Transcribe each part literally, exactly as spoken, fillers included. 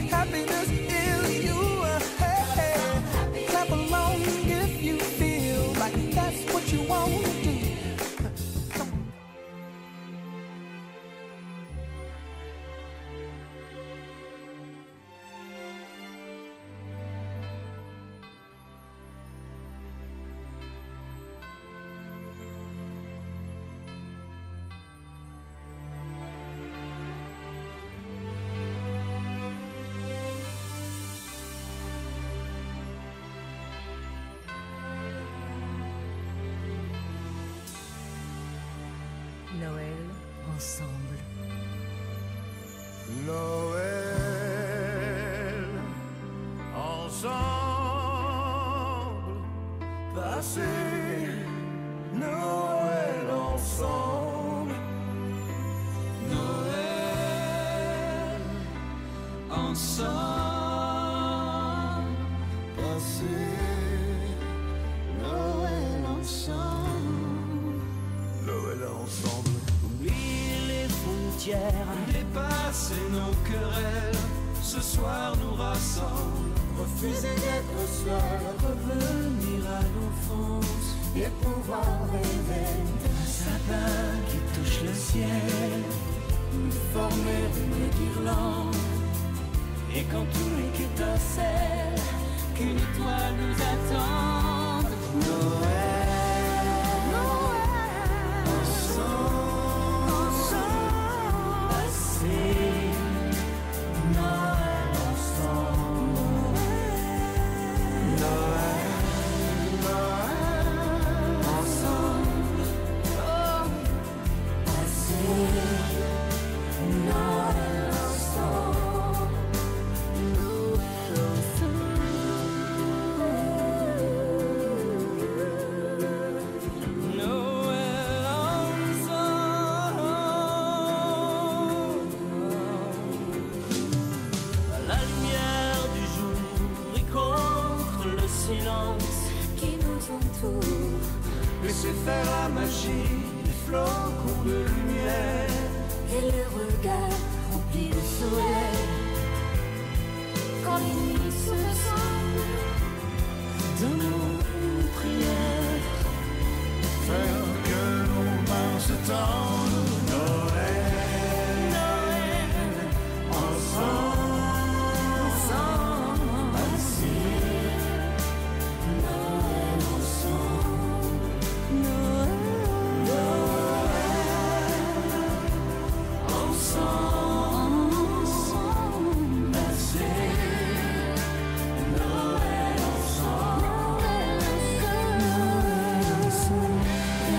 happiness is you. Hey, hey. Clap along if you feel like that's what you want to do. Come on. Noël ensemble. Noël ensemble, passer Noël ensemble. Noël ensemble, passer Noël ensemble. Noël ensemble. Oubliez les frontières, dépasser nos querelles. Ce soir nous rassemble. Refuser d'être seul, Revenir à l'enfance et pouvoir rêver. d'un sapin qui touche le ciel. Former Une guirlande. Et quand tout étincelle, qu'une étoile nous attende. Noël, Noël, ensemble, ensemble, passer Noël ensemble. Noël, Noël, ensemble, oh, passer Noël ensemble. Noël ensemble. Noël ensemble. À la lumière du jour et contre le silence Qui nous entoure. laissez faire la magie des flocons de lumière. Et le regard rempli de soleil. Quand les nuits se ressemblent. Donnons une prière. faire que nos mains se tendent. Noël, Noël ensemble, ensemble. passer Noël ensemble. Noël, Noël ensemble. Passer Noël ensemble. Noël ensemble.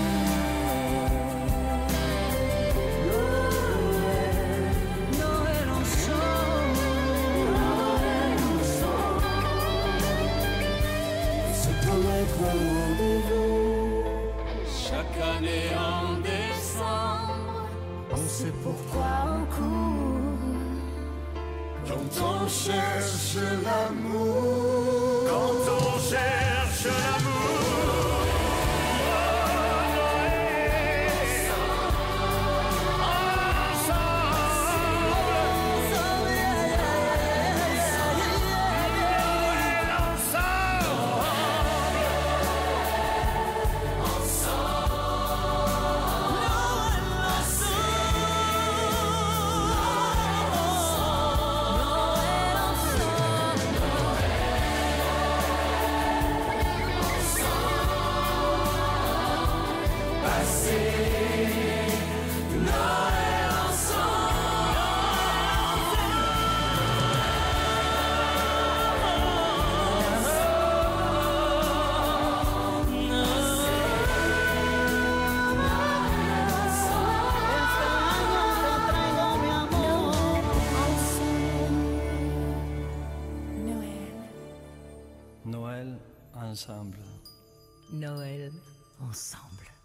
Noël ensemble. Noël ensemble. c'est comme être un rendez-vous. Chaque année en décembre, On sait pourquoi Quoi en cours. quand on cherche l'amour. Quand on cherche l'amour. Noël ensemble. Noël ensemble.